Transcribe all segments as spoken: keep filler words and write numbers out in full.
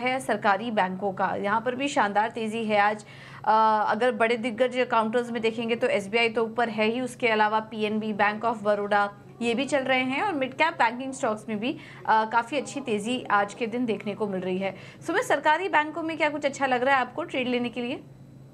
है सरकारी बैंकों का, यहाँ पर भी शानदार तेजी है आज। आ, अगर बड़े दिग्गज काउंटर्स में देखेंगे तो एसबीआई तो ऊपर है ही, उसके अलावा पीएनबी, बैंक ऑफ बड़ौदा ये भी चल रहे हैं और मिड कैप बैंकिंग स्टॉक्स में भी आ, काफी अच्छी तेजी आज के दिन देखने को मिल रही है। सुबह सरकारी बैंकों में क्या कुछ अच्छा लग रहा है आपको ट्रेड लेने के लिए?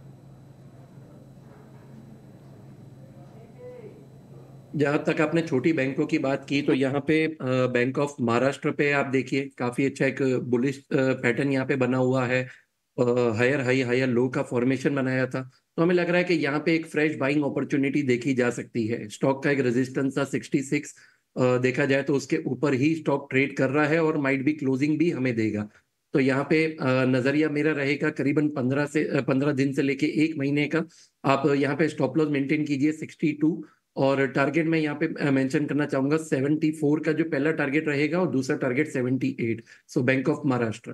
जहां तक आपने छोटी बैंकों की बात की तो यहाँ पे बैंक ऑफ महाराष्ट्र पे आप देखिए काफी अच्छा एक बुलिश पैटर्न यहाँ पे बना हुआ है। हायर हाई हायर लो का फॉर्मेशन बनाया था, तो हमें लग रहा है कि यहाँ पे एक फ्रेश बाइंग अपॉर्चुनिटी देखी जा सकती है। स्टॉक का एक रेजिस्टेंस था सिक्सटी सिक्स, देखा जाए तो उसके ऊपर ही स्टॉक ट्रेड कर रहा है और माइट भी क्लोजिंग भी हमें देगा। तो यहाँ पे अ, नजरिया मेरा रहेगा करीबन पंद्रह से पंद्रह दिन से लेके एक महीने का। आप यहाँ पे स्टॉप लॉस मेंटेन कीजिए सिक्सटी टू, और टारगेट मैं यहाँ पे मेंशन करना चाहूंगा सेवेंटी फोर का जो पहला टारगेट रहेगा और दूसरा target seventy eight. So bank of Maharashtra.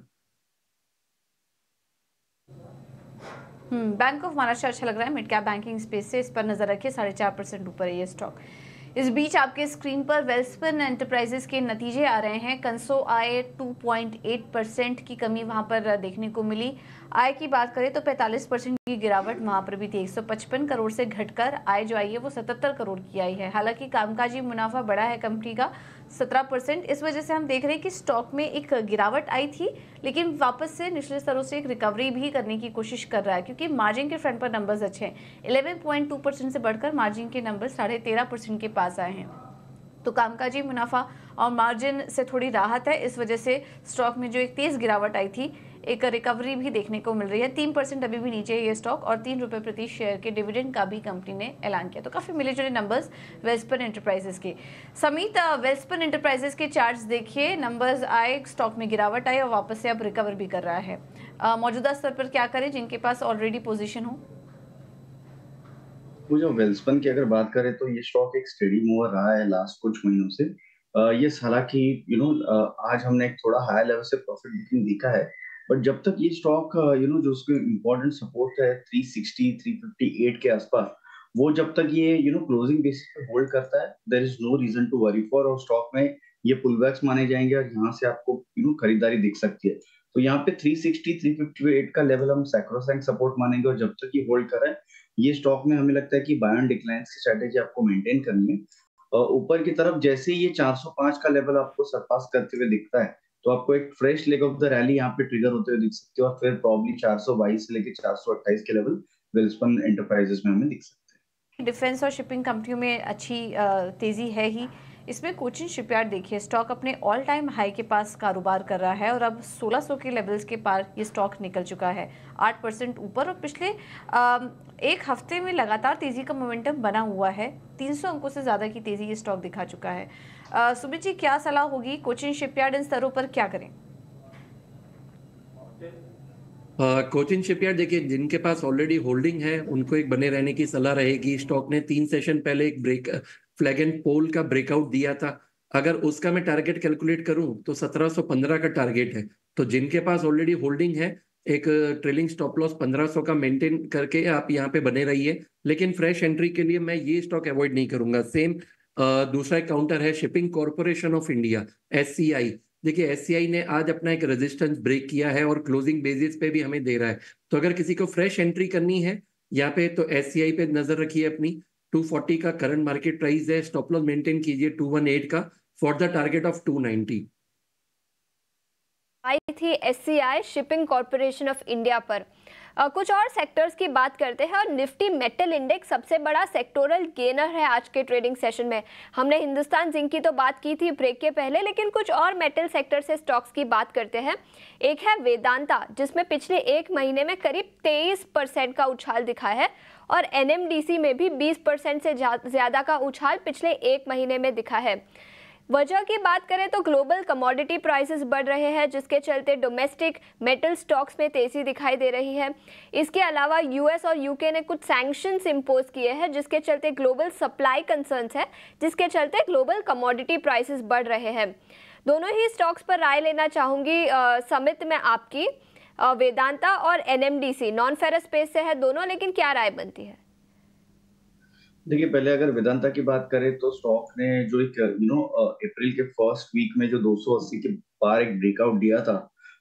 Hmm bank of Maharashtra अच्छा लग रहा है मिड कैप बैंकिंग स्पेस से, इस पर नजर रखिए, साढ़े चार परसेंट ऊपर है ये स्टॉक। इस बीच आपके स्क्रीन पर वेल्सपन एंटरप्राइजेस के नतीजे आ रहे हैं। कंसो आय टू पॉइंट एट परसेंट की कमी वहां पर देखने को मिली। आय की बात करें तो पैंतालीस परसेंट की गिरावट वहां पर भी थी, एक सौ पचपन करोड़ से घटकर आय जो आई है वो सतहत्तर करोड़ की आई है। हालांकि कामकाजी मुनाफा बढ़ा है कंपनी का सत्रह परसेंट। इस वजह से हम देख रहे हैं कि स्टॉक में एक गिरावट आई थी, लेकिन वापस से निचले स्तरों से एक रिकवरी भी करने की कोशिश कर रहा है, क्योंकि मार्जिन के फ्रंट पर नंबर्स अच्छे हैं। ग्यारह पॉइंट दो परसेंट से बढ़कर मार्जिन के नंबर साढ़े तेरह परसेंट के पास आए हैं। तो कामकाजी मुनाफा और मार्जिन से थोड़ी राहत है, इस वजह से स्टॉक में जो एक तेज गिरावट आई थी एक रिकवरी भी देखने को मिल रही है। तीन परसेंट अभी भी नीचे है ये स्टॉक, और तीन रुपए प्रति शेयर के डिविडेंड का भी कंपनी ने ऐलान किया। तो काफी मिले जुले नंबर्स वेल्सपन एंटरप्राइजेस के। समित, वेल्सपन एंटरप्राइजेस के चार्ट्स देखिए, नंबर्स आए, स्टॉक में गिरावट आई और वापस से अब रिकवर भी कर रहा है। मौजूदा स्तर पर क्या करें जिनके पास ऑलरेडी पोजिशन हो? वो जो वेल्सपन की अगर बात करें तो ये स्टॉक एक स्टेडी मूवर रहा है लास्ट कुछ महीनों से। अ, ये हालांकि यू नो आज हमने एक थोड़ा हाई लेवल से प्रॉफिट बुकिंग देखा है, बट जब तक ये स्टॉक यू नो जो उसके इम्पोर्टेंट सपोर्ट है three sixty three fifty eight के आसपास, वो जब तक ये यू नो क्लोजिंग बेसिस पे होल्ड करता है, there is no reason to worry for. और स्टॉक में ये पुलबैक्स माने जाएंगे और यहाँ से आपको यू नो खरीदारी दिख सकती है। तो यहाँ पे three sixty three fifty eight का लेवल हम सैक्रोसैंक्ट सपोर्ट मानेंगे, और जब तक ये होल्ड कर रहा है ये स्टॉक में हमें लगता है कि बाय ऑन डिक्लाइन की स्ट्रेटेजी आपको मेंटेन करनी है। अ, ऊपर की तरफ जैसे ही ये चार सौ पाँच का लेवल आपको सरपास करते हुए दिखता है, तो आपको एक fresh leg of the rally यहाँ पे ट्रिगर होते हुए दिख सकती है, और फिर प्रॉब्ली चार सौ बाईस से लेके चार सौ अट्ठाईस के लेवल वेल्सपन एंटरप्राइजेस में हमें दिख सकते हैं। डिफेंस और शिपिंग कंपनियों में अच्छी तेजी है ही। इसमें कोचिन शिपयार्ड देखिए, स्टॉक अपने ऑल टाइम हाई के पास कारोबार कर रहा है और अब सोलह सौ के लेवल्स के पार ये स्टॉक निकल चुका है, आठ परसेंट ऊपर। और पिछले एक हफ्ते में लगातार तेजी का मोमेंटम बना हुआ है, तीन सौ अंकों से ज्यादा की तेजी ये स्टॉक दिखा चुका है। सुमित जी, क्या सलाह होगी, कोचिन शिपयार्ड इन स्तरों पर क्या करें? कोचिन शिपयार्ड देखिए, जिनके पास ऑलरेडी होल्डिंग है उनको एक बने रहने की सलाह रहेगी। स्टॉक ने तीन सेशन पहले एक ब्रेक फ्लैग एंड पोल का ब्रेकआउट दिया था, अगर उसका मैं टारगेट कैलकुलेट करूं तो सत्रह सौ पंद्रह का टारगेट है। तो जिनके पास ऑलरेडी होल्डिंग है, एक ट्रेलिंग स्टॉप लॉस पंद्रह सौ का मेंटेन करके आप यहाँ पे बने रहिए, लेकिन फ्रेश एंट्री के लिए मैं ये स्टॉक अवॉइड नहीं करूंगा। सेम दूसरा एक काउंटर है shipping corporation of India, SCI. देखिए, एससीआई ने आज अपना एक रेजिस्टेंस ब्रेक किया है और क्लोजिंग बेसिस पे भी हमें दे रहा है। तो अगर किसी को फ्रेश एंट्री करनी है यहाँ पे तो एससीआई पे नजर रखिए अपनी। टू फोर्टी का करंट मार्केट प्राइस है, स्टॉप लॉस मेंटेन कीजिए टू वन एट का for the target of two ninety. आई थी SCI shipping corporation of India पर। Uh, कुछ और सेक्टर्स की बात करते हैं, और निफ्टी मेटल इंडेक्स सबसे बड़ा सेक्टोरल गेनर है आज के ट्रेडिंग सेशन में। हमने हिंदुस्तान जिंक की तो बात की थी ब्रेक के पहले, लेकिन कुछ और मेटल सेक्टर से स्टॉक्स की बात करते हैं। एक है वेदांता, जिसमें पिछले एक महीने में करीब तेईस परसेंट का उछाल दिखा है, और एनएमडीसी में भी बीस परसेंट से ज्यादा का उछाल पिछले एक महीने में दिखा है। वजह की बात करें तो ग्लोबल कमोडिटी प्राइसेस बढ़ रहे हैं, जिसके चलते डोमेस्टिक मेटल स्टॉक्स में तेजी दिखाई दे रही है। इसके अलावा यूएस और यूके ने कुछ सैंक्शंस इंपोज किए हैं, जिसके चलते ग्लोबल सप्लाई कंसर्न्स है, जिसके चलते ग्लोबल कमोडिटी प्राइसेस बढ़ रहे हैं। दोनों ही स्टॉक्स पर राय लेना चाहूंगी समित में आपकी। वेदांता और एनएमडीसी नॉन फेरस स्पेस से है दोनों, लेकिन क्या राय बनती है? देखिए, पहले अगर वेदांता की बात करें तो स्टॉक ने जो एक यू नो अप्रैल के फर्स्ट वीक में जो दो सौ अस्सी के पार एक ब्रेकआउट दिया था,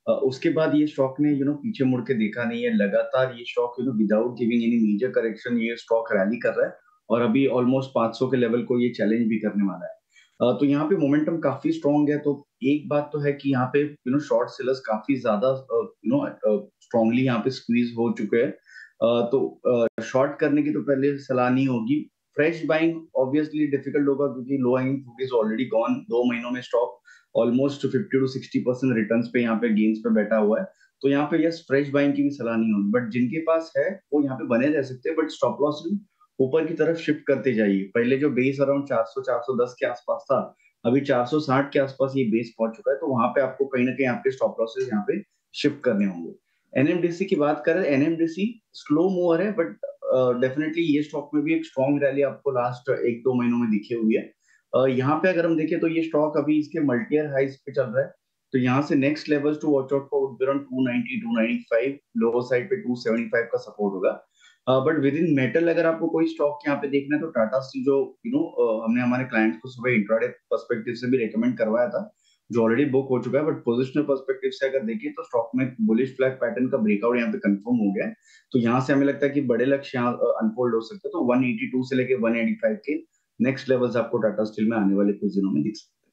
uh, उसके बाद ये स्टॉक ने यू नो पीछे मुड़ के देखा नहीं है, लगातार ये stock you know without giving any major correction ये स्टॉक रैली कर रहा है और अभी ऑलमोस्ट पाँच सौ के लेवल को ये चैलेंज भी करने वाला है। uh, तो यहाँ पे मोमेंटम काफी स्ट्रांग है। तो एक बात तो है कि यहाँ पे यू नो शॉर्ट सेलर्स काफी ज्यादा यू नो स्ट्रांगली यहाँ पे स्क्वीज हो चुके हैं। Uh, तो शॉर्ट uh, करने की तो पहले सलाह नहीं होगी। फ्रेश बाइंग ऑब्वियसली डिफिकल्ट होगा क्योंकि low hanging fruit is already gone. दो महीनों में stock almost fifty two sixty percent returns पे यहाँ पे गेन्स पे बैठा हुआ है। तो यहाँ पे यस फ्रेश बाइंग की भी सलाह नहीं होगी, बट जिनके पास है वो यहाँ पे बने रह सकते हैं, बट स्टॉप लॉस ऊपर की तरफ शिफ्ट करते जाइए। पहले जो बेस अराउंड चार सौ चार सौ दस के आसपास था, अभी चार सौ साठ के आसपास ये बेस पहुंच चुका है। तो वहां पे आपको कहीं ना कहीं आपके स्टॉप लॉसेस यहाँ पे शिफ्ट करने होंगे। एनएमडीसी की बात करें, एनएमडीसी स्लो मूवर है, बट डेफिनेटली ये स्टॉक में भी एक स्ट्रॉन्ग रैली आपको लास्ट एक दो महीनों में दिखी हुई है। uh, यहाँ पे अगर हम देखें तो ये स्टॉक अभी इसके मल्टीयर हाइज पे चल रहा है। तो यहाँ से next levels to watch out for around two ninety two ninety five, lower side पे टू सेवेंटी फाइव का सपोर्ट होगा। बट विद इन मेटल अगर आपको कोई स्टॉक यहाँ पे देखना है तो टाटा स्टील, जो यू नो हमने हमारे क्लाइंट्स को सुबह इंट्राडे पर्सपेक्टिव से भी रेकमेंड करवाया था, जो ऑलरेडी बुक हो चुका है, बट पोजिशनल पर्सपेक्टिव से अगर देखें तो स्टॉक में बुलिश फ्लैग पैटर्न का ब्रेकआउट यहाँ पे कंफर्म हो गया है। तो यहाँ से हमें लगता है कि बड़े लक्ष्य यहाँ अनफोल्ड हो सकते हैं। तो वन एटी टू से लेके वन एटी फाइव के नेक्स्ट लेवल्स आपको टाटा स्टील में आने वाले कुछ दिनों में दिख सकते हैं।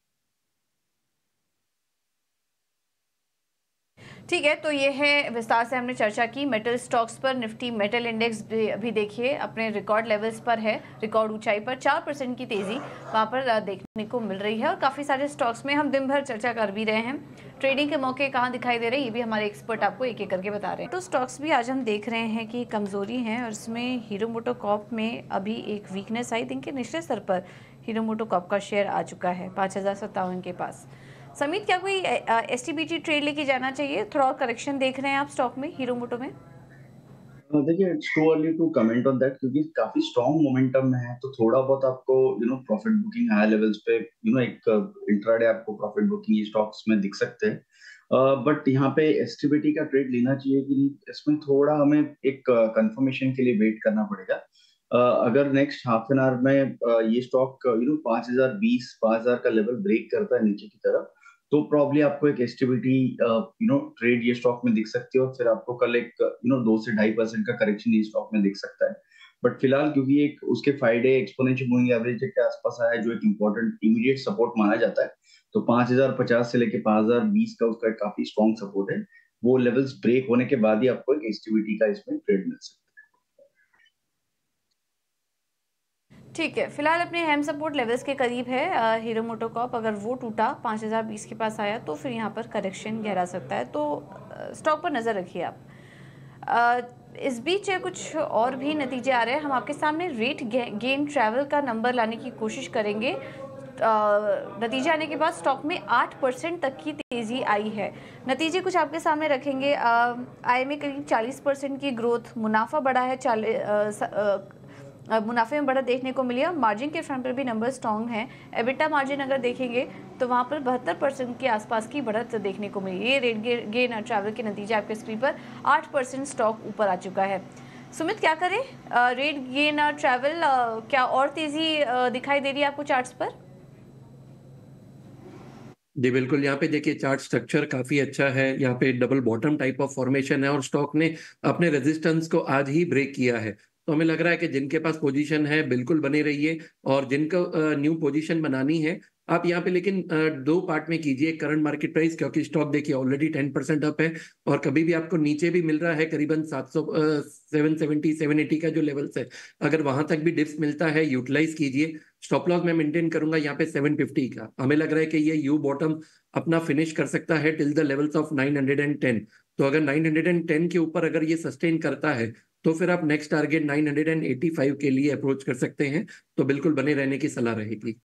ठीक है, तो ये है विस्तार से हमने चर्चा की मेटल स्टॉक्स पर। निफ्टी मेटल इंडेक्स भी अभी देखिए अपने रिकॉर्ड लेवल्स पर है, रिकॉर्ड ऊंचाई पर चार परसेंट की तेजी वहां पर देखने को मिल रही है। और काफ़ी सारे स्टॉक्स में हम दिन भर चर्चा कर भी रहे हैं। ट्रेडिंग के मौके कहाँ दिखाई दे रहे हैं ये भी हमारे एक्सपर्ट आपको एक एक करके बता रहे हैं। तो स्टॉक्स भी आज हम देख रहे हैं कि कमजोरी है, और इसमें हीरो मोटोकॉर्प में अभी एक वीकनेस आई। दिन के निचले स्तर पर हीरो मोटोकॉर्प का शेयर आ चुका है पाँच हजार सत्तावन के पास। समित, क्या कोई S T B T trade लेके जाना चाहिए? थोड़ा और करेक्शन देख रहे हैं आप स्टॉक में, हीरो मोटो में? देखिए it's too early to comment on that क्योंकि काफी स्ट्रॉन्ग मोमेंटम में है। तो थोड़ा बहुत आपको you know profit booking high levels पे यू नो एक इंट्राडे आपको प्रॉफिट बुकिंग ये स्टॉक्स में दिख सकते हैं। बट uh, यहाँ पे एसटीबीटी का ट्रेड लेना चाहिए कि नहीं, इसमें थोड़ा हमें एक कंफर्मेशन uh, के लिए वेट करना पड़ेगा। uh, अगर नेक्स्ट हाफ एन आवर में uh, ये स्टॉक यू नो पाँच हजार बीस पाँच हजार का लेवल ब्रेक करता है नीचे की तरफ, तो प्रॉब्ली आपको एक एसटीबीटी यू नो ट्रेड ये स्टॉक में दिख सकती है, और फिर आपको कल एक यू नो दो से ढाई परसेंट का करेक्शन ये स्टॉक में दिख सकता है। बट फिलहाल क्योंकि एक उसके five day exponential moving average के आसपास आया है, जो एक इंपॉर्टेंट इमीडिएट सपोर्ट माना जाता है, तो पांच हजार पचास से लेके पांच हजार बीस का उसका काफी स्ट्रॉन्ग सपोर्ट है। वो लेवल्स ब्रेक होने के बाद ही आपको एक एसटीबीटी का इसमें ट्रेड मिल सकता है। ठीक है, फिलहाल अपने हैम सपोर्ट लेवल्स के करीब है हीरो मोटोकॉर्प। अगर वो टूटा पाँच हजार बीस के पास आया तो फिर यहाँ पर करेक्शन गहरा सकता है। तो स्टॉक पर नज़र रखिए आप। आ, इस बीच कुछ और भी नतीजे आ रहे हैं। हम आपके सामने रेट गेन ट्रैवल का नंबर लाने की कोशिश करेंगे। नतीजे आने के बाद स्टॉक में आठ परसेंट तक की तेज़ी आई है। नतीजे कुछ आपके सामने रखेंगे। आई में करीब चालीस परसेंट की ग्रोथ, मुनाफा बढ़ा है, चालीस मुनाफे में बढ़त देखने को मिली है। मार्जिन के फ्रंट पर भी नंबर स्ट्रॉन्ग है। एबिटा मार्जिन अगर देखेंगे तो वहाँ पर बहत्तर परसेंट के आसपास की बढ़त देखने को मिली। ये रेट गेन ट्रैवल के नतीजे आपके स्क्रीन पर आठ परसेंट स्टॉक ऊपर आ चुका है। सुमित, क्या करें? रेट गेन ट्रैवल क्या और तेजी दिखाई दे रही है आपको चार्ट्स पर? जी बिल्कुल, यहाँ पे देखिए चार्ट स्ट्रक्चर काफी अच्छा है। यहाँ पे double bottom type of formation है और स्टॉक ने अपने रेजिस्टेंस को आज ही ब्रेक किया है। तो हमें लग रहा है कि जिनके पास पोजीशन है बिल्कुल बने रहिए, और जिनको न्यू पोजीशन बनानी है आप यहाँ पे लेकिन दो पार्ट में कीजिए। करंट मार्केट प्राइस, क्योंकि स्टॉक देखिए ऑलरेडी टेन परसेंट अप है, और कभी भी आपको नीचे भी मिल रहा है करीबन सात सौ सेवन सेवेंटी सेवन एटी का जो लेवल्स है, अगर वहां तक भी डिप्स मिलता है यूटिलाइज कीजिए। स्टॉप लॉस मैं मेंटेन करूंगा यहाँ पे सेवन फिफ्टी का। हमें लग रहा है कि ये यू बॉटम अपना फिनिश कर सकता है till the levels of nine hundred ten. तो अगर नाइन हंड्रेड टेन के ऊपर अगर ये सस्टेन करता है तो फिर आप next target nine eighty five के लिए अप्रोच कर सकते हैं। तो बिल्कुल बने रहने की सलाह रहेगी।